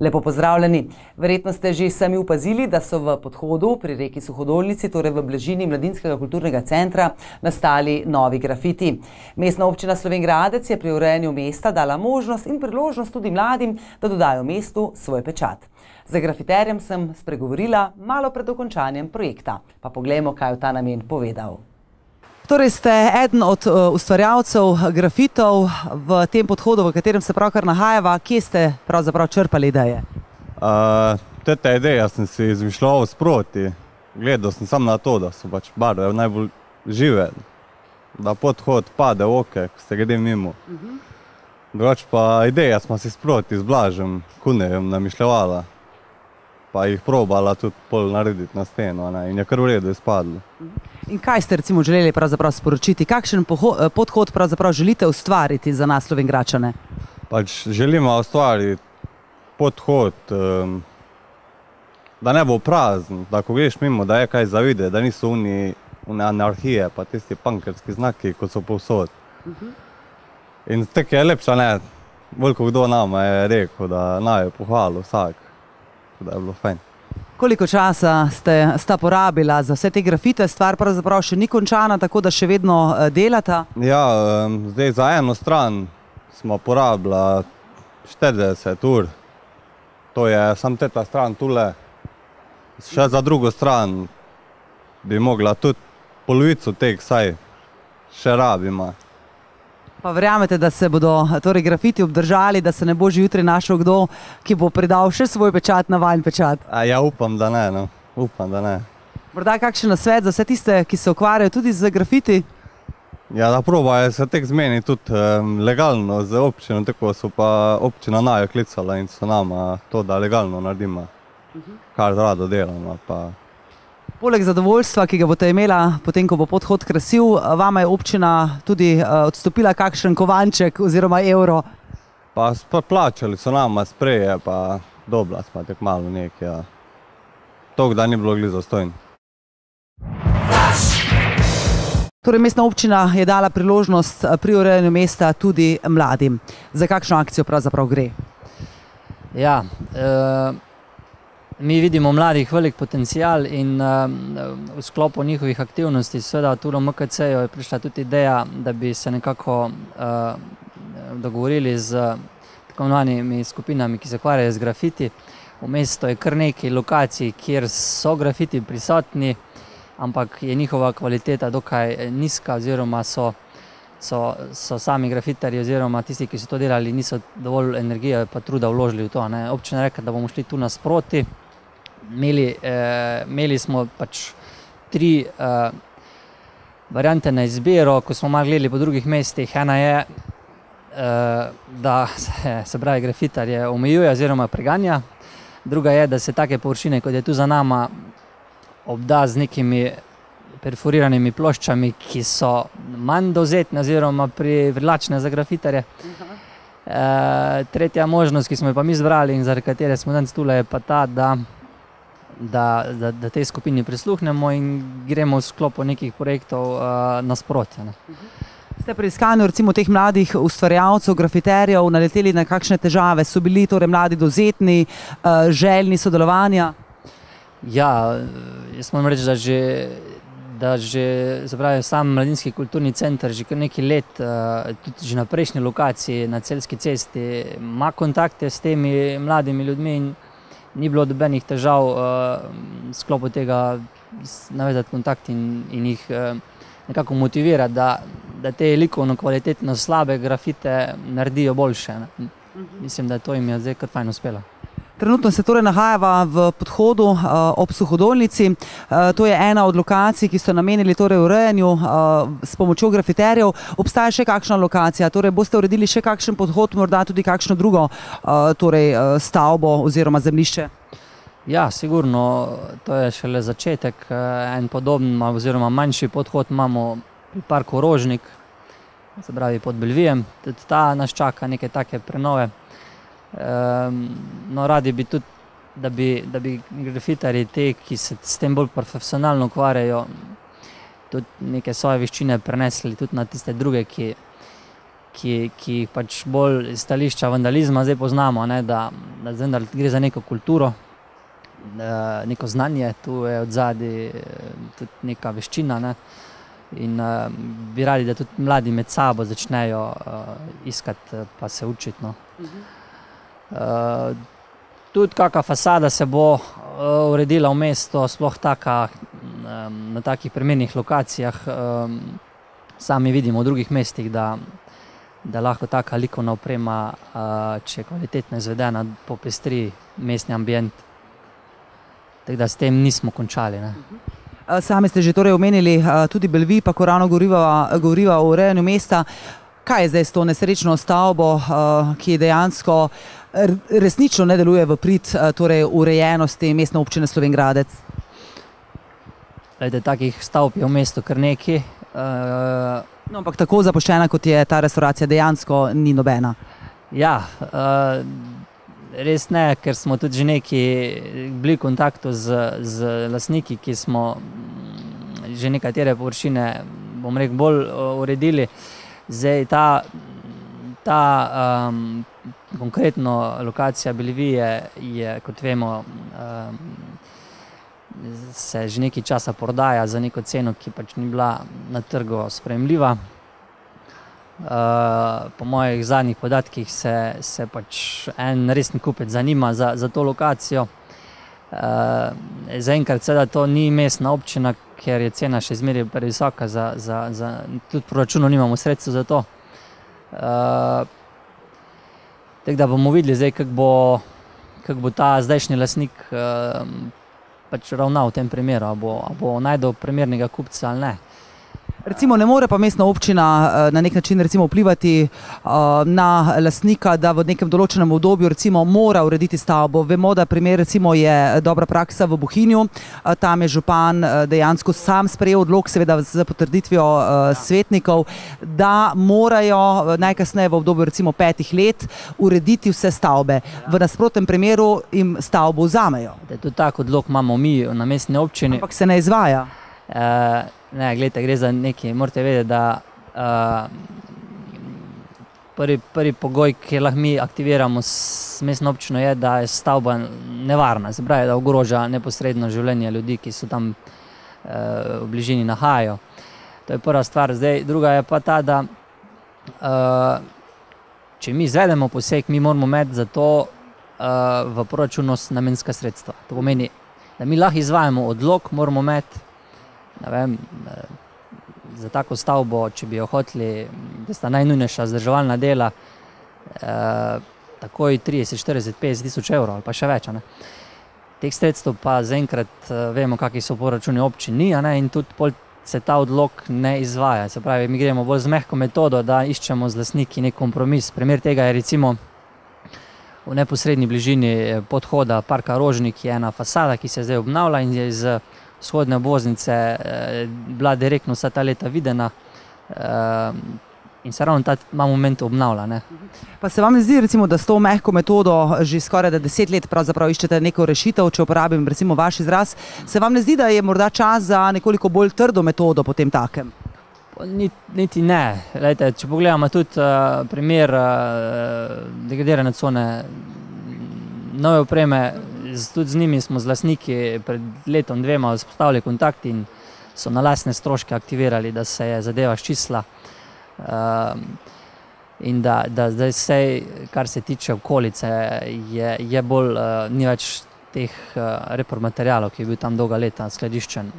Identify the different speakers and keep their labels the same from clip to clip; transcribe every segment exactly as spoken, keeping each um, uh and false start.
Speaker 1: Lepo pozdravljeni. Verjetno ste že sami opazili, da so v podhodu pri reki Suhodolnici, torej v bližini Mladinskega kulturnega centra, nastali novi grafiti. Mestna občina Slovenj Gradec je pri urejanju mesta dala možnost in priložnost tudi mladim, da dodajo mestu svoj pečat. Za grafiterjem sem spregovorila malo pred dokončanjem projekta. Pa poglejmo, kaj je v ta namen povedal. Torej ste eden od ustvarjalcev grafitov v tem podhodu, v katerem se pravkar nahajava. Kje ste pravzaprav črpali ideje?
Speaker 2: Te ideje sem si izmišljal sproti. Gledal sem samo na to, da so pač barve najbolj žive, da podhod pade v oke, ko se grede mimo. Drugače pa ideje smo si sproti z Blažem Kunejem namišljevala, pa jih probala tudi pol narediti na steno in je kar v redu izpadlo. In kaj ste recimo želeli pravzaprav sporočiti? Kakšen podhod pravzaprav želite ustvariti za nas Slovenjgračane? Pač želimo ustvariti podhod, da ne bo prazen, da ko greš mimo, da je kaj za videti, da niso oni anarhije pa tisti punkerski znaki, kot so povsod. In tako je lepša, ne, veliko kdo nama je rekel, da naj je pohvalil vsak, da je bilo fajn. Koliko časa ste sta porabila za vse te grafite? Stvar pravzaprav še ni končana, tako da še vedno delata? Ja, zdaj za eno stran smo porabila štirideset ur. To je samo teta stran tule. Še za drugo stran bi mogla tudi polovico teh saj še rabima. Pa verjamete, da se bodo torej grafiti obdržali, da se ne bo že jutri našel kdo, ki bo pridal še svoj pečat na vajin pečat? Ja, upam, da ne, no. Upam, da ne. Morda kakšen nasvet za vse tiste, ki se ukvarjajo tudi z grafiti? Ja, da probajo se tek zmeniti tudi legalno z občino, tako so pa občina najo klicala in so nama to, da legalno naredimo, kar rado delamo. Poleg zadovoljstva, ki ga boste imela potem, ko bo podhod krasil, vama je občina tudi odstopila kakšen kovanček oziroma evro? Pa plačali so nama spreje, pa dobila smo tako malo nekaj. Toliko, da ni bilo glih zastojno. Torej, mestna občina je dala priložnost pri urejanju mesta tudi mladim. Za kakšno akcijo pravzaprav gre?
Speaker 3: Ja, mi vidimo mladih velik potencial in v sklopu njihovih aktivnosti, seveda tudi v M K C-ju je prišla tudi ideja, da bi se nekako dogovorili z tako imenovanimi skupinami, ki se ukvarjajo z grafiti. V mestu je kar nekaj lokacij, kjer so grafiti prisotni, ampak je njihova kvaliteta dokaj nizka oziroma so so sami grafitarji oziroma tisti, ki so to delali, niso dovolj energije pa truda vložili v to. Občina je rekla, da bomo šli tu nasproti. Imeli smo pač tri variante na izbiro, ko smo malo gledali po drugih mestih. Ena je, da se pravi grafitarje omejuje oziroma preganja. Druga je, da se take površine, kot je tu za nama, obda z nekimi perforiranimi ploščami, ki so manj dovzetne oziroma privlačne za grafitarje. Tretja možnost, ki smo jo pa mi izbrali in zaradi katere smo danes tule, je pa ta, da tej skupini prisluhnemo in gremo v sklopu nekih projektov nasproti.
Speaker 1: Ste pri iskanju recimo teh mladih ustvarjalcev, grafiterjev naleteli na kakšne težave? So bili torej mladi dovzetni, željni sodelovanja?
Speaker 3: Ja, jaz moram reči, da že da že, se pravi, sam Mladinski kulturni center že kar nekaj let, tudi že na prejšnji lokaciji, na Celjski cesti, ima kontakte s temi mladimi ljudmi in ni bilo dobenih težav v sklopu tega navezati kontakt in jih nekako motivirati, da te likovno kvalitetno slabe grafite naredijo boljše. Mislim, da to jim je zdaj kar fajn uspelo.
Speaker 1: Trenutno se torej nahajava v podhodu ob Suhodolnici. To je ena od lokacij, ki so namenili torej urejanju s pomočjo grafiterjev. Obstaja še kakšna lokacija? Torej boste uredili še kakšen podhod, morda tudi kakšno drugo torej stavbo oziroma zemljišče?
Speaker 3: Ja, sigurno, to je šele začetek. En podoben oziroma manjši podhod imamo pri parku Rožnik, se pravi pod Belvijem. Tudi ta nas čaka neke take prenove. No, radi bi tudi, da bi grafitarji te, ki se s tem bolj profesionalno ukvarjajo, tudi neke svoje veščine prenesli tudi na tiste druge, ki ki, ki jih pač bolj iz stališča vandalizma zdaj poznamo, ne, da, da, da gre za neko kulturo, da, neko znanje, tu je odzadaj tudi neka veščina, ne, in uh, bi radi, da tudi mladi med sabo začnejo uh, iskati pa se učiti. No. Uh, tudi kakšna fasada se bo uh, uredila v mesto, sploh taka, um, na takih primernih lokacijah. Um, sami vidimo v drugih mestih, da, da lahko taka likovna oprema, uh, če je kvalitetno izvedena, popestri mestni ambient. Tako da s tem nismo končali. Ne.
Speaker 1: Sami ste že torej omenili tudi Belvi, pa ko ravno govoriva o urejanju mesta. Kaj je zdaj s to nesrečno stavbo, ki dejansko resnično ne deluje v prid torej urejenosti Mestne občine Slovenj Gradec?
Speaker 3: Lejte, takih stavb je v mestu kar nekaj.
Speaker 1: No, ampak tako zapuščena, kot je ta restauracija, dejansko ni nobena.
Speaker 3: Ja, res ne, ker smo tudi že neki bili v kontaktu z, z lastniki, ki smo že nekatere površine, bom rekel, bolj uredili. Zdaj ta, ta um, konkretno lokacija Belvije je, kot vemo, um, se že nekaj časa prodaja za neko ceno, ki pač ni bila na trgu sprejemljiva. Uh, po mojih zadnjih podatkih se, se pač en resni kupec zanima za, za to lokacijo. Uh, zaenkrat seveda to ni mestna občina, ker je cena še zmeraj previsoka, za, za, za, tudi proračunu nimamo sredstev za to. Uh, tako da bomo videli zdaj, kako bo, kak bo ta zdajšnji lastnik uh, pač ravnal v tem primeru, a bo, a bo najdel primernega kupca ali ne.
Speaker 1: Recimo ne more pa mestna občina na nek način recimo vplivati na lastnika, da v nekem določenem obdobju recimo mora urediti stavbo. Vemo, da primer recimo je dobra praksa v Bohinju. Tam je župan dejansko sam sprejel odlok, seveda z potrditvijo svetnikov, da morajo najkasneje v obdobju recimo petih let urediti vse stavbe. V nasprotnem primeru jim stavbo vzamejo.
Speaker 3: Tudi tak odlok imamo mi na mestni občini.
Speaker 1: Ampak se ne izvaja.
Speaker 3: Uh, ne, gledajte, gre za nekaj, morate vedeti, da uh, prvi, prvi pogoj, ki lahko mi aktiviramo s mestno občino, je, da je stavba nevarna, se pravi, da ogroža neposredno življenje ljudi, ki so tam uh, v bližini nahajajo. To je prva stvar. Zdaj, druga je pa ta, da uh, če mi izvedemo poseg, mi moramo imeti za to uh, v proračunu namenska sredstva. To pomeni, da mi lahko izvajamo odlok, moramo imeti ne vem, za tako stavbo, če bi jo hoteli, da sta najnujnejša vzdrževalna dela, eh, takoj trideset, štirideset, petdeset tisoč evrov ali pa še več. Ne. Teh sredstev pa zaenkrat vemo, kakšni so poračuni občin ni, ne, in tudi pol se ta odlok ne izvaja. Se pravi, mi gremo bolj z mehko metodo, da iščemo z lastniki nek kompromis. Primer tega je recimo v neposredni bližini podhoda parka Rožnik je ena fasada, ki se zdaj obnavlja in je iz vzhodne obvoznice eh, bila direktno vsa ta leta videna eh, in se ravno ta moment obnavlja. Ne.
Speaker 1: Pa se vam ne zdi, recimo, da s to mehko metodo že skoraj da deset let pravzaprav iščete neko rešitev, če uporabim recimo vaš izraz, se vam ne zdi, da je morda čas za nekoliko bolj trdo metodo po tem takem?
Speaker 3: Niti ne. Lejte, če pogledamo tudi uh, primer uh, degradirane cone, nove opreme, tudi z njimi smo z lastniki pred letom dvema vzpostavili kontakt in so na lastne stroške aktivirali, da se je zadeva sčistila. Um, in da, da zdaj vse, kar se tiče okolice, je, je bolj, uh, ni več teh uh, repromaterialov, ki je bil tam dolga leta skladiščen.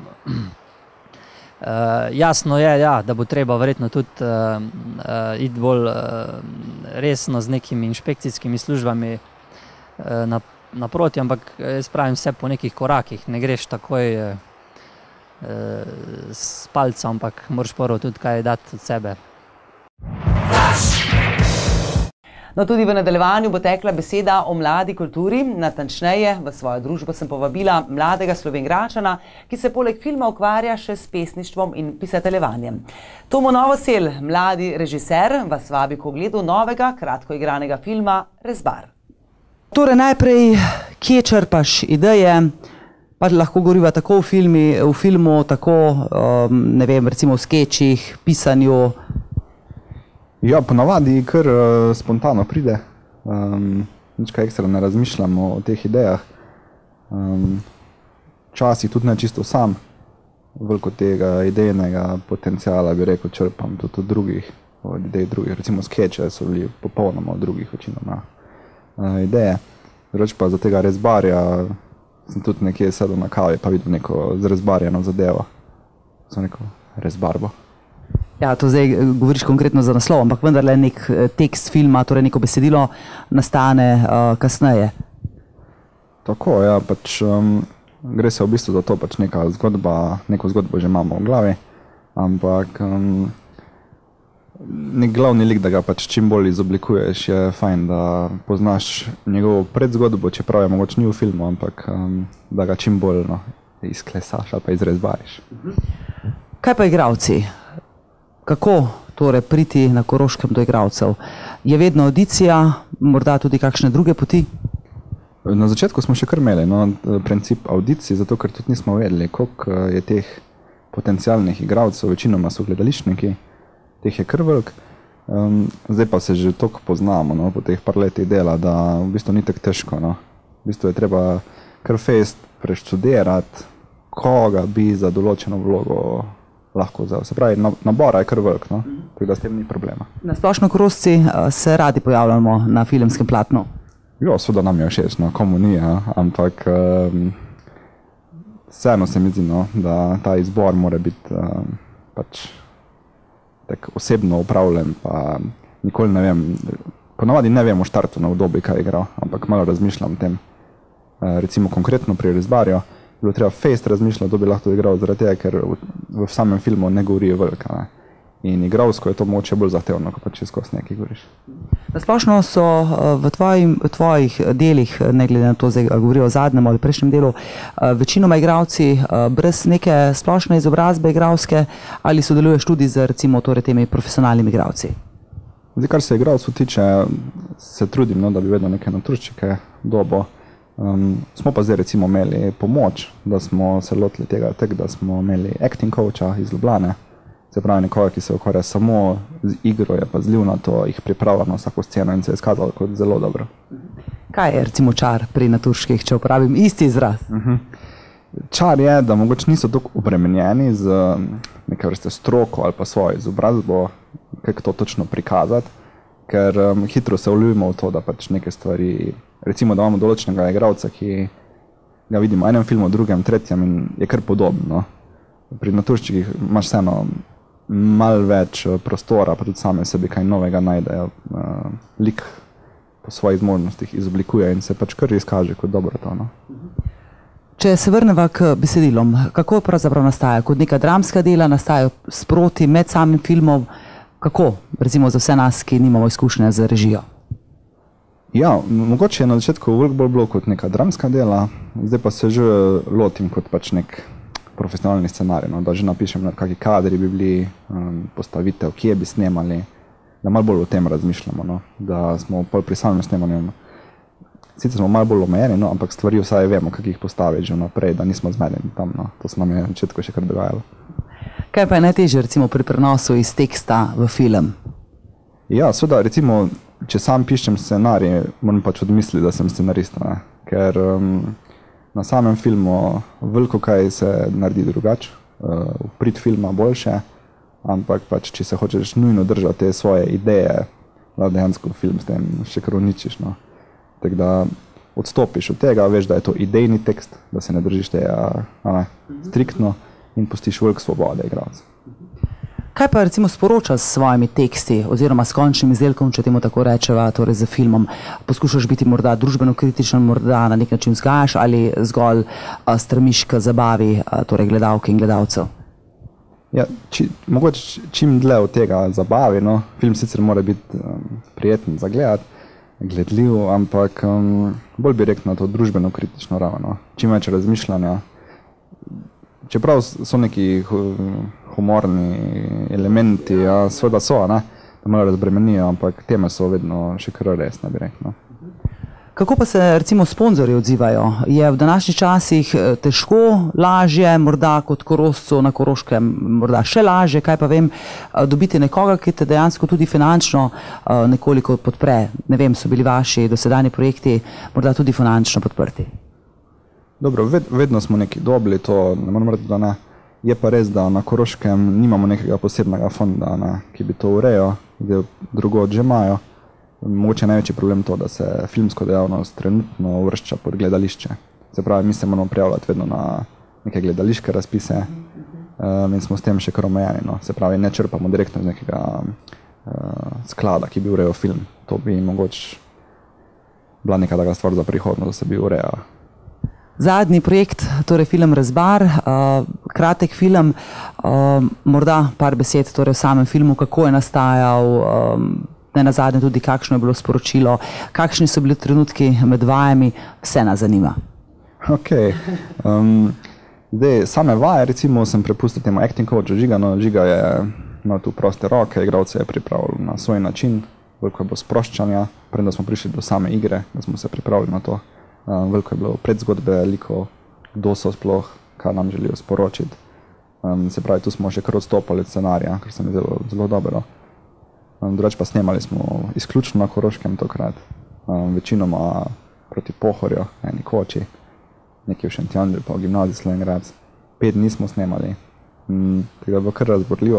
Speaker 3: Uh, jasno je, ja, da bo treba verjetno tudi uh, uh, iti bolj uh, resno z nekimi inšpekcijskimi službami uh, na naproti, ampak jaz pravim vse po nekih korakih, ne greš takoj e, s palcem, ampak moraš prvo tudi kaj dati od sebe.
Speaker 1: No, tudi v nadaljevanju bo tekla beseda o mladi kulturi, natančneje v svojo družbo sem povabila mladega Slovenjgračana, ki se poleg filma ukvarja še s pesništvom in pisateljevanjem. Tomo Novosel, mladi režiser, vas vabi k ogledu novega kratkoigranega filma Rezbar. Torej najprej, kje črpaš ideje, pa lahko govoriva tako v, filmi, v filmu, tako, um, ne vem, recimo v skečih, pisanju.
Speaker 4: Ja, ponavadi kar uh, spontano pride. Um, nič kaj ekstra ne razmišljamo o teh idejah. Um, Včasih tudi ne čisto sam. Veliko tega idejnega potencijala, bi rekel, črpam tudi od drugih, od idej drugih. Recimo skeče so bili popolnoma od drugih večinoma uh, ideje. Drugače pa za tega rezbarja sem tudi nekje sedel na kavi pa videl neko zrezbarjeno zadevo. Sem rekel, rezbarbo.
Speaker 1: Ja, to zdaj govoriš konkretno za naslov, ampak vendarle nek tekst filma, torej neko besedilo nastane uh, kasneje.
Speaker 4: Tako, ja, pač um, gre se v bistvu za to, pač neka zgodba, neko zgodbo že imamo v glavi, ampak um, nek glavni lik, da ga pač čim bolj izoblikuješ, je fajn, da poznaš njegovo predzgodbo, čeprav je mogoče ni v filmu, ampak um, da ga čim bolj no, izklesaš ali pa izrezbariš.
Speaker 1: Kaj pa igralci? Kako torej priti na Koroškem do igralcev? Je vedno audicija, morda tudi kakšne druge poti?
Speaker 4: Na začetku smo še kar imeli no, princip audicij, zato ker tudi nismo vedeli, koliko je teh potencialnih igralcev, večinoma so gledališčniki, teh je kar velik. Um, zdaj pa se že toliko poznamo no, po teh par letih dela, da v bistvu ni tako težko. No. V bistvu je treba kar fejst preštudirati, koga bi za določeno vlogo lahko vzel. Se pravi, nabora je kar velik, no? Tako da s tem ni problema.
Speaker 1: Na splošno Korošci se radi pojavljamo na filmskem platnu.
Speaker 4: Jo, seveda nam je všeč, no, komu ni, ja? Ampak um, vseeno se mi zdi, no, da ta izbor mora biti um, pač tak osebno upravljen, pa nikoli ne vem, ponavadi ne vem o štartu na obdobju, kaj je igral, ampak malo razmišljam o tem. Uh, recimo konkretno pri Rezbarju, bilo treba fejst razmišljati, da bi lahko igral, zaradi tega, ker v, v samem filmu ne govori velika. Ne? In igralsko je to mogoče bolj zahtevno, kot pa če skozi nekaj govoriš.
Speaker 1: Nasplošno so v, tvojim, v tvojih delih, ne glede na to, zdaj govorijo o zadnjem ali prejšnjem delu, večinoma igralci brez neke splošne izobrazbe igralske ali sodeluješ tudi z recimo torej temi profesionalnimi igralci?
Speaker 4: Zdaj, kar se igralcev tiče, se trudim, no, da bi vedno neke naturščike dobo. Um, smo pa zdaj recimo imeli pomoč, da smo se lotili tega tek, da smo imeli acting coacha iz Ljubljane, se pravi nekoga, ki se ukvarja samo z igro, je pa zliv na to, jih pripravlja na vsako sceno in se je izkazalo kot zelo dobro.
Speaker 1: Kaj je recimo čar pri naturških, če uporabim isti izraz?
Speaker 4: Uh-huh. Čar je, da mogoče niso tako obremenjeni z neke vrste stroko ali pa svojo izobrazbo, kako to točno prikazati, ker um, hitro se vljujemo v to, da pač neke stvari, recimo, da imamo določenega igralca, ki ga vidimo v enem filmu, v drugem, tretjem in je kar podobno. Pri naturščikih imaš vseeno malo več prostora, pa tudi same sebi kaj novega najdejo. Uh, lik po svojih zmožnostih izoblikuje in se pač kar izkaže kot dobro to. No?
Speaker 1: Če se vrneva k besedilom, kako pravzaprav nastaja? Kot neka dramska dela nastajajo sproti med samim filmom? Kako, recimo za vse nas, ki nimamo izkušnje z režijo?
Speaker 4: Ja, mogoče je na začetku veliko bolj bilo kot neka dramska dela, zdaj pa se že lotim kot pač nek profesionalni scenarij, no, da že napišem, kakšni kadri bi bili, um, postavitev, kje bi snemali, da malo bolj o tem razmišljamo, no, da smo pol pri samem snemanju, sicer smo malo bolj omejeni, no, ampak stvari vsaj vemo, kak jih postaviti že vnaprej, da nismo zmedeni tam, no, to se nam je na začetku še kar dogajalo.
Speaker 1: Kaj pa je najtežje recimo pri prenosu iz teksta v film?
Speaker 4: Ja, seveda, recimo, če sam pišem scenarij, moram pač odmisliti, da sem scenarista, ne? Ker um, na samem filmu veliko kaj se naredi drugače, uh, v prid filma boljše, ampak pač, če se hočeš nujno držati te svoje ideje, da dejansko film s tem še kar uničiš, no. Tako da odstopiš od tega, veš, da je to idejni tekst, da se ne držiš tega a, striktno in pustiš veliko svobode igralcev.
Speaker 1: Kaj pa recimo sporoča s svojimi teksti oziroma s končnim izdelkom, če temu tako rečeva, torej z filmom? Poskušaš biti morda družbeno kritičen, morda na nek način vzgajaš ali zgolj a, stremiš k zabavi a, torej gledalke in gledalcev?
Speaker 4: Ja, či, mogoče čim dlje od tega zabavi, no. Film sicer mora biti um, prijeten za gledati, gledljiv, ampak um, bolj bi rekel na to družbeno kritično raven, no. Čim več razmišljanja. Čeprav so neki humorni elementi, ja, seveda so, ne, da malo razbremenijo, ampak teme so vedno še kar resne, bi rekel. No.
Speaker 1: Kako pa se recimo sponzorji odzivajo? Je v današnjih časih težko, lažje, morda kot Korošcu na Koroškem, morda še lažje, kaj pa vem, dobiti nekoga, ki te dejansko tudi finančno nekoliko podpre? Ne vem, so bili vaši dosedanji projekti morda tudi finančno podprti?
Speaker 4: Dobro, ved, vedno smo neki dobili, to ne moram reči, da ne. Je pa res, da na Koroškem nimamo nekega posebnega fonda, ne, ki bi to urejal, da drugod že imajo. Mogoče največji problem to, da se filmsko dejavnost trenutno uvršča pod gledališče. Se pravi, mi se moramo prijavljati vedno na neke gledališke razpise um, in smo s tem še kar omejeni. No. Se pravi, ne črpamo direktno iz nekega uh, sklada, ki bi urejal film. To bi mogoče bila neka taka stvar za prihodnost, da se bi urejala.
Speaker 1: Zadnji projekt, torej film Razbar, uh, kratek film, uh, morda par besed torej o samem filmu, kako je nastajal, um, ne nazadnje tudi kakšno je bilo sporočilo, kakšni so bili trenutki med vajami, vse nas zanima.
Speaker 4: Ok. Um, zdaj, same vaje, recimo, sem prepustil temu acting coachu Žiga, no, Žiga je imel tu proste roke, igralce je pripravil na svoj način, veliko je bilo sproščanja, preden smo prišli do same igre, da smo se pripravili na to. Um, veliko je bilo predzgodbe, veliko, kdo so sploh, kaj nam želijo sporočiti. Um, se pravi, tu smo še kar odstopali od scenarija, kar se mi zelo, zelo dobro. Um, drugače pa snemali smo izključno na Koroškem tokrat, um, večinoma proti Pohorju, eni Koči, nekaj v Šentjandru, pa v gimnaziji Slovenian Carinthian Weekly. Pet dni smo snemali, um, tega je bilo kar razborljivo.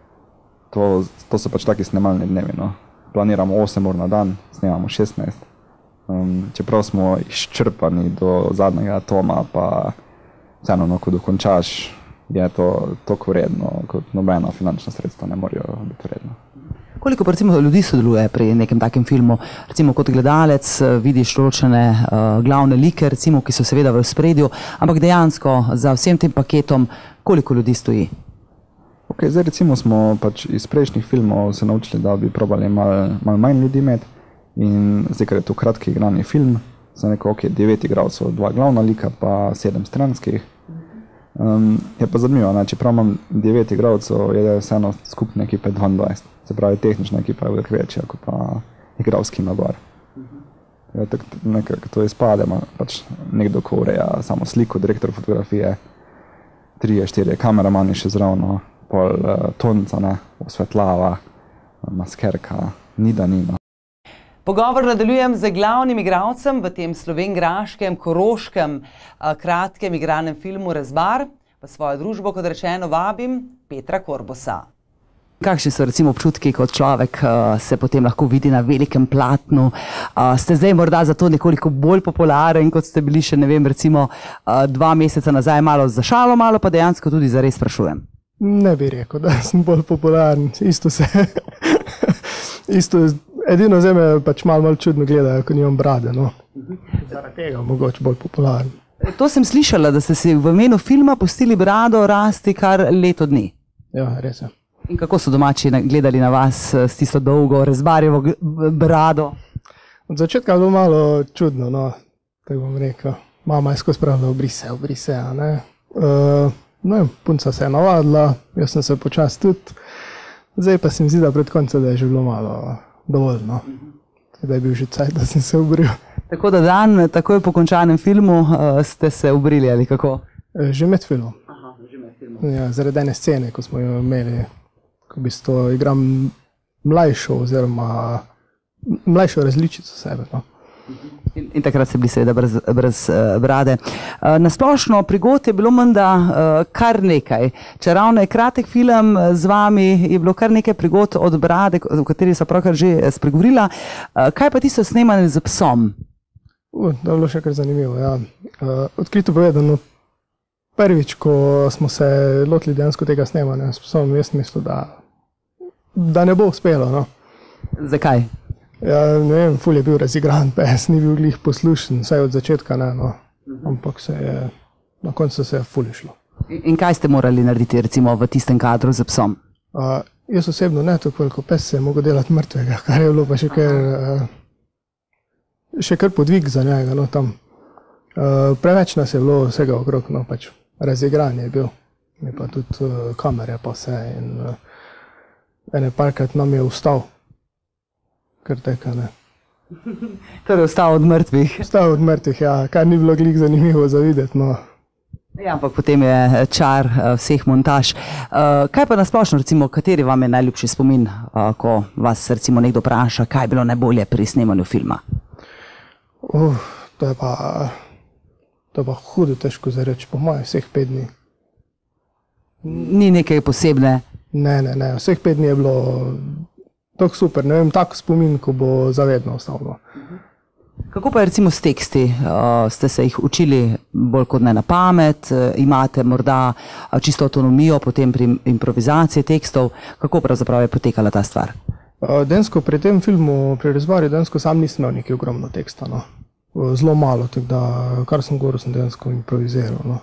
Speaker 4: To, to so pač taki snemalni dnevi, no. Planiramo osem ur na dan, snemamo šestnajst. Um, čeprav smo izčrpani do zadnjega atoma, pa vseeno, no, ko dokončaš, je to toliko vredno, kot nobeno finančno sredstvo ne morajo biti vredno.
Speaker 1: Koliko pa recimo ljudi sodeluje pri nekem takem filmu? Recimo kot gledalec vidiš določene uh, glavne like, recimo, ki so seveda v spredju, ampak dejansko za vsem tem paketom, koliko ljudi stoji?
Speaker 4: Ok, zdaj recimo smo pač iz prejšnjih filmov se naučili, da bi probali malo mal manj ljudi imeti in zdaj, ker je to kratki igrani film, sem rekel, ok, devet igralcev, dva glavna lika pa sedem stranskih. Um, je pa zanimivo, ne? Čeprav imam devet igralcev, je vseeno skupne ekipe dvaindvajset. Se pravi, tehnična ekipa je veliko večja, kot pa igralski nabor. Ja, tak, nekako to izpade, pač nekdo, ko ureja samo sliko, direktor fotografije, trije, štirje kameramani še zravno, pol uh, tonca, ne, osvetlava, maskerka, ni da ni.
Speaker 1: Pogovor nadaljujem z glavnim igralcem v tem slovenjgraškem, koroškem, kratkem igranem filmu Razbar. V svojo družbo, kot rečeno, vabim Petra Korbosa. Kakšni so recimo občutki, kot človek se potem lahko vidi na velikem platnu? Ste zdaj morda zato nekoliko bolj popularen, kot ste bili še, ne vem, recimo dva meseca nazaj, malo za šalo, malo pa dejansko tudi zares sprašujem?
Speaker 5: Ne bi rekel, da sem bolj popularen. Isto se... Isto Edino zdaj me pač malo, malo čudno gledajo, ko nimam brade, no. Zaradi tega mogoče bolj popularen.
Speaker 1: To sem slišala, da ste si v imenu filma pustili brado rasti kar leto dni.
Speaker 5: Ja, res je.
Speaker 1: In kako so domači gledali na vas s tisto dolgo razbarjevo brado?
Speaker 5: Od začetka je bilo malo čudno, no, tako bom rekel. Mama je skozi pravila, obrise, obrise, a ne. Uh, no, punca se je navadila, jaz sem se počas tudi. Zdaj pa se mi zdi, da pred koncem, da je že bilo malo dovolj, no. Da je bil že cajt, da sem se obril.
Speaker 1: Tako da dan, takoj po končanem filmu, uh, ste se obrili ali kako?
Speaker 5: Že med filmom.
Speaker 1: Aha, že med filmom.
Speaker 5: Ja, zaradi ene scene, ko smo jo imeli, ko v bistvu igram mlajšo oziroma mlajšo različico sebe, no.
Speaker 1: In, in takrat ste bili seveda brez, brez uh, brade. Uh, nasplošno prigod je bilo menda uh, kar nekaj. Če ravno je kratek film z vami, je bilo kar nekaj prigod od brade, o kateri so pravkar že spregovorila. Uh, kaj pa tisto snemanje z psom?
Speaker 5: Uh, to je bilo še kar zanimivo, ja. Uh, odkrito povedano, prvič, ko smo se lotili dejansko tega snemanja s psom, jaz mislil, da, da ne bo uspelo, no.
Speaker 1: Zakaj?
Speaker 5: Ja, ne vem, ful je bil razigran pes, ni bil glih poslušen, saj od začetka ne, no. Ampak se je, na koncu se je ful išlo.
Speaker 1: In, in kaj ste morali narediti recimo v tistem kadru z psom?
Speaker 5: Uh, jaz osebno ne tako veliko, pes se je mogel delati mrtvega, kar je bilo pa še kar, uh, še kar podvig za njega, no, tam. Uh, preveč nas je bilo vsega okrog, no, pač razigran je bil. Je pa tudi uh, kamere pa vse in uh, ene parkrat nam je vstal. Kar teka, ne.
Speaker 1: Torej, ostal od mrtvih.
Speaker 5: Ostal od mrtvih, ja, kar ni bilo glih zanimivo za videti, no.
Speaker 1: Ja, ampak potem je čar vseh montaž. Kaj pa nasplošno, recimo, kateri vam je najljubši spomin, ko vas recimo nekdo vpraša, kaj je bilo najbolje pri snemanju filma?
Speaker 5: Uh, to je pa, to je pa hudo težko za reči, po moje vseh pet dni.
Speaker 1: Ni nekaj posebne?
Speaker 5: Ne, ne, ne, vseh pet dni je bilo tako super, ne vem, tako spomin, ko bo zavedno ostalo.
Speaker 1: Kako pa je recimo s teksti? Ste se jih učili bolj kot ne na pamet? Imate morda čisto avtonomijo potem pri improvizaciji tekstov? Kako pravzaprav je potekala ta stvar?
Speaker 5: Densko pri tem filmu, pri razvarju, densko sam nisem imel nekaj ogromno teksta, no. Zelo malo, tako da kar sem govoril, sem densko improviziral, no.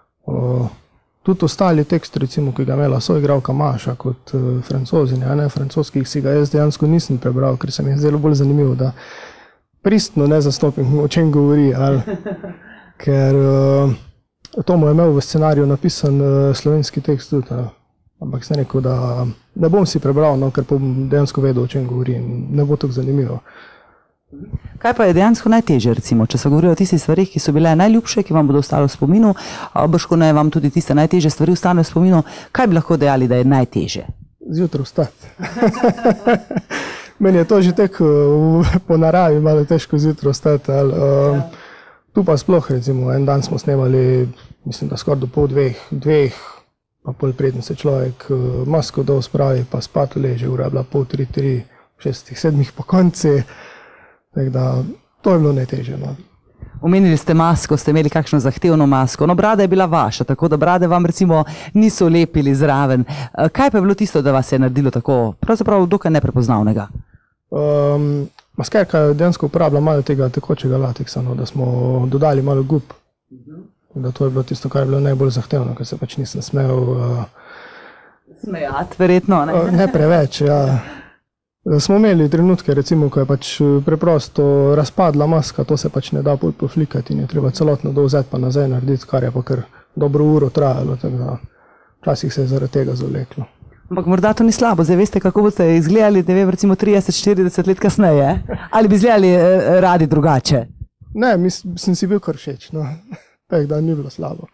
Speaker 5: Tudi ostali tekst, recimo, ki ga imela soigralka Maša kot francozinja, ne, francoskih si ga jaz dejansko nisem prebral, ker se mi je zelo bolj zanimivo, da pristno ne zastopim, o čem govori, ali, ker uh, Tomo je imel v scenariju napisan uh, slovenski tekst tudi, ali, ampak sem rekel, da ne bom si prebral, no, ker bom dejansko vedel, o čem govori in ne bo tako zanimivo.
Speaker 1: Kaj pa je dejansko najtežje, recimo, če se govori o tistih stvarih, ki so bile najljubše, ki vam bodo ostalo v spominu, brško naj vam tudi tiste najtežje stvari ostanejo v spominu, kaj bi lahko dejali, da je najtežje?
Speaker 5: Zjutraj vstati. Meni je to že tako po naravi malo težko zjutraj vstati. Um, tu pa sploh, recimo, en dan smo snemali, mislim, da skoraj do pol dveh, dveh, pa pol preden se človek masko dol spravi, pa spat leže, ura je bila pol tri, tri, šestih, sedmih po konci. Tako da, to je bilo najtežje, no.
Speaker 1: Omenili ste masko, ste imeli kakšno zahtevno masko, no brada je bila vaša, tako da brade vam recimo niso lepili zraven. Kaj pa je bilo tisto, da vas je naredilo tako, pravzaprav dokaj neprepoznavnega?
Speaker 5: Um, maskerka je dejansko uporabila malo tega tekočega lateksa, no, da smo dodali malo gub. Da to je bilo tisto, kar je bilo najbolj zahtevno, ker se pač nisem smel... Uh,
Speaker 1: Smejati, verjetno, ne?
Speaker 5: Uh, ne preveč, ja. Smo imeli trenutke, recimo, ko je pač preprosto razpadla maska, to se pač ne da poflikati in je treba celotno dovzeti pa nazaj narediti, kar je pa kar dobro uro trajalo, tako da včasih se je zaradi tega zavleklo.
Speaker 1: Ampak morda to ni slabo, zdaj veste, kako boste izgledali, ne vem, recimo trideset, štirideset let kasneje, ali bi izgledali radi drugače?
Speaker 5: Ne, mislim, sem si bil kar všeč, no, tako da ni bilo slabo.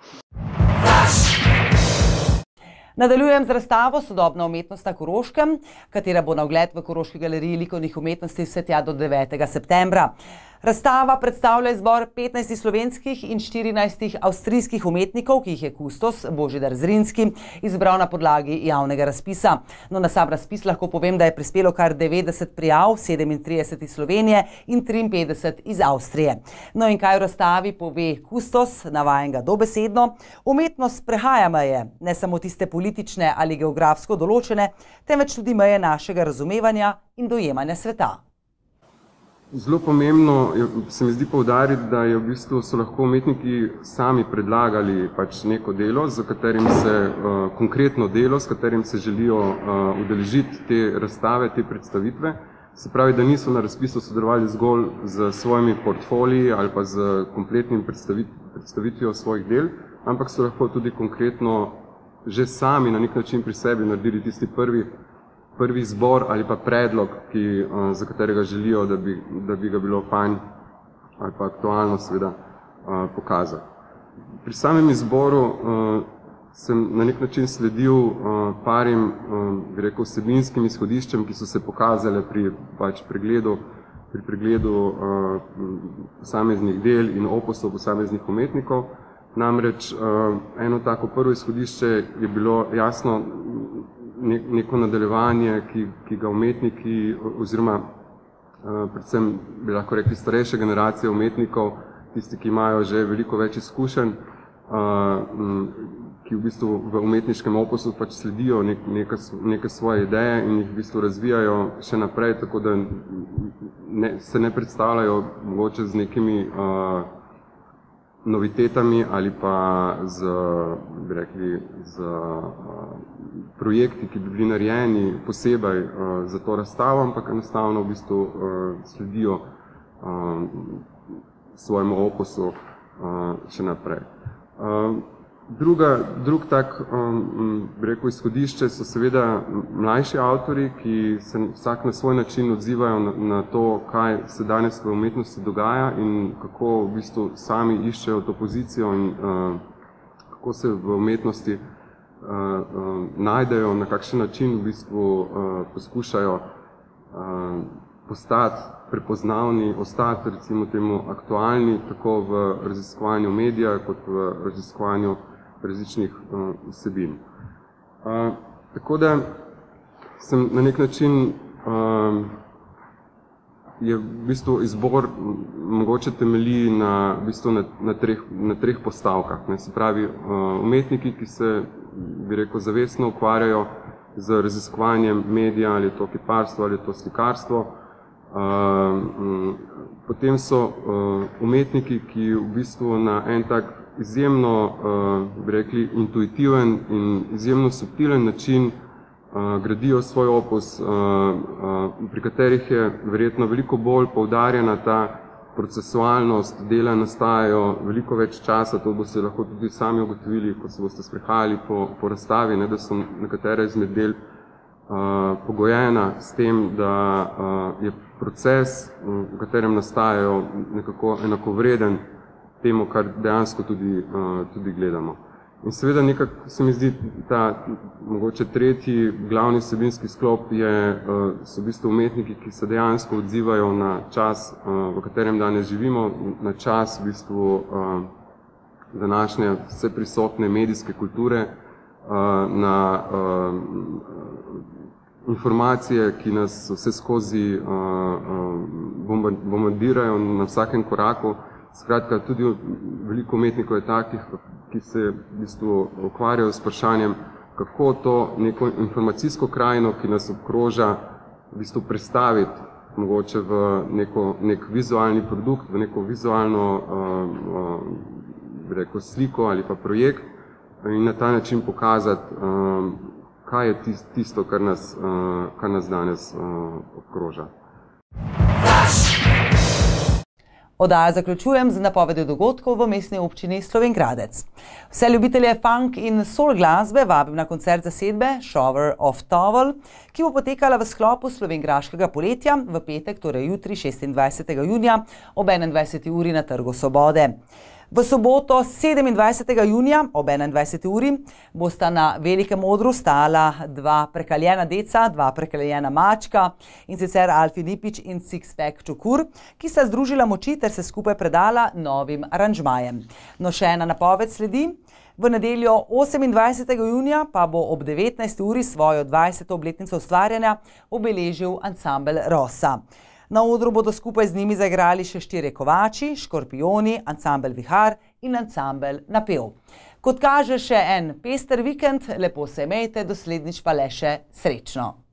Speaker 1: Nadaljujem z razstavo Sodobna umetnost na Koroškem, katera bo na ogled v Koroški galeriji likovnih umetnosti vse tja do devetega septembra. Razstava predstavlja izbor petnajstih slovenskih in štirinajstih avstrijskih umetnikov, ki jih je kustos Božidar Zrinski izbral na podlagi javnega razpisa. No, na sam razpis lahko povem, da je prispelo kar devetdeset prijav, sedemintrideset iz Slovenije in triinpetdeset iz Avstrije. No in kaj v razstavi pove kustos, navajen ga dobesedno? Umetnost prehaja meje, ne samo tiste politične ali geografsko določene, temveč tudi meje našega razumevanja in dojemanja sveta.
Speaker 6: Zelo pomembno se mi zdi poudariti, da je v bistvu so lahko umetniki sami predlagali pač neko delo, za katerim se uh, konkretno delo, s katerim se želijo uh, udeležiti te razstave, te predstavitve. Se pravi, da niso na razpisu sodelovali zgolj z svojimi portfoliji ali pa z kompletnim predstavit predstavitvijo svojih del, ampak so lahko tudi konkretno že sami na nek način pri sebi naredili tisti prvi prvi zbor ali pa predlog, ki, uh, za katerega želijo, da bi, da bi ga bilo fajn ali pa aktualno seveda uh, pokazati. Pri samem izboru uh, sem na nek način sledil uh, parim, uh, bi rekel, vsebinskim izhodiščem, ki so se pokazale pri pač pregledu, pri pregledu uh, posameznih del in opusov posameznih umetnikov. Namreč uh, eno tako prvo izhodišče je bilo jasno neko nadaljevanje, ki, ki ga umetniki oziroma uh, predvsem bi lahko rekli starejše generacije umetnikov, tisti, ki imajo že veliko več izkušenj, uh, ki v bistvu v umetniškem opusu pač sledijo nek, neke, neke svoje ideje in jih v bistvu razvijajo še naprej, tako da ne, se ne predstavljajo mogoče z nekimi uh, novitetami ali pa z, bi rekli, z uh, projekti, ki bi bili narejeni posebej uh, za to razstavo, ampak enostavno v bistvu uh, sledijo uh, svojemu opusu uh, še naprej. Uh, Druga, drug tak, um, bi rekel, izhodišče so seveda mlajši avtori, ki se vsak na svoj način odzivajo na, na to, kaj se danes v umetnosti dogaja in kako v bistvu sami iščejo to pozicijo in uh, kako se v umetnosti uh, uh, najdejo, na kakšen način v bistvu uh, poskušajo uh, postati prepoznavni, ostati recimo temu aktualni, tako v raziskovanju medija, kot v raziskovanju različnih uh, vsebin. Uh, tako da sem na nek način uh, je v bistvu izbor mogoče temelji na, v bistvu na, na, treh, na treh postavkah. Ne? Se pravi, uh, umetniki, ki se, bi rekel, zavestno ukvarjajo z raziskovanjem medija, ali je to kiparstvo, ali je to slikarstvo. Uh, potem so uh, umetniki, ki v bistvu na en tak izjemno, uh, bi rekli, intuitiven in izjemno subtilen način uh, gradijo svoj opus, uh, uh, pri katerih je verjetno veliko bolj poudarjena ta procesualnost dela, nastajajo veliko več časa, to boste lahko tudi sami ugotovili, ko se boste sprehajali po, po razstavi, ne, da so nekatere izmed del uh, pogojena s tem, da uh, je proces, v katerem nastajajo nekako enakovreden temu, kar dejansko tudi, uh, tudi gledamo. In seveda nekako se mi zdi ta mogoče tretji glavni vsebinski sklop je, uh, so v bistvu umetniki, ki se dejansko odzivajo na čas, uh, v katerem danes živimo, na čas v bistvu uh, današnje vse prisotne medijske kulture, uh, na uh, informacije, ki nas vse skozi uh, uh, bombardirajo na vsakem koraku. Skratka, tudi veliko umetnikov je takih, ki se v bistvu ukvarjajo s vprašanjem, kako to neko informacijsko krajino, ki nas obkroža, v bistvu prestaviti mogoče v neko, nek vizualni produkt, v neko vizualno uh, uh, bi rekel, sliko ali pa projekt in na ta način pokazati, uh, kaj je tisto, kar nas, uh, kar nas danes uh, obkroža.
Speaker 1: Oddajo zaključujem z napovedjo dogodkov v mestni občini Slovenj Gradec. Vse ljubitelje funk in soul glasbe vabim na koncert zasedbe Shower of Towel, ki bo potekala v sklopu slovenjgraškega poletja v petek, torej jutri šestindvajsetega junija ob enaindvajseti uri na Trgu Svobode. V soboto sedemindvajsetega junija ob enaindvajseti uri bosta na velikem odru stala dva prekaljena deca, dva prekaljena mačka, in sicer Alfi Lipič in Sixpack Čukur, ki sta združila moči ter se skupaj predala novim aranžmajem. No, še ena napoved sledi. V nedeljo osemindvajsetega junija pa bo ob devetnajsti uri svojo dvajseto obletnico ustvarjanja obeležil ansambel Rosa. Na odru bodo skupaj z njimi zaigrali še štirje kovači, škorpijoni, ansambel Vihar in ansambel Napev. Kot kaže še en pester vikend, lepo se imejte, doslednjič pa le še srečno.